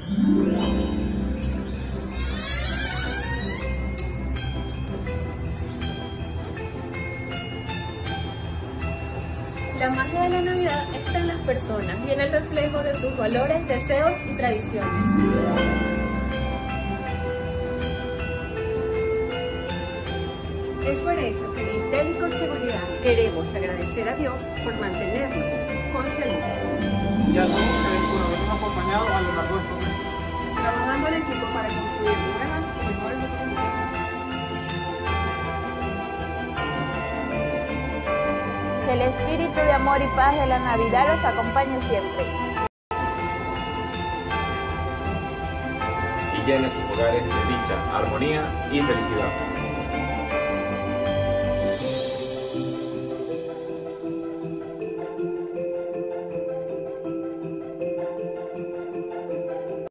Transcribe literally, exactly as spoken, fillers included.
La magia de la Navidad está en las personas y en el reflejo de sus valores, deseos y tradiciones. Es por eso que en Intel y con seguridad queremos agradecer a Dios por mantenernos con salud. Y a todos ustedes por habernos acompañado a lo largo de estos meses, Trabajando en equipo para construir nuevas y mejores oportunidades. Que el espíritu de amor y paz de la Navidad los acompañe siempre. Y llene sus hogares de dicha, armonía y felicidad.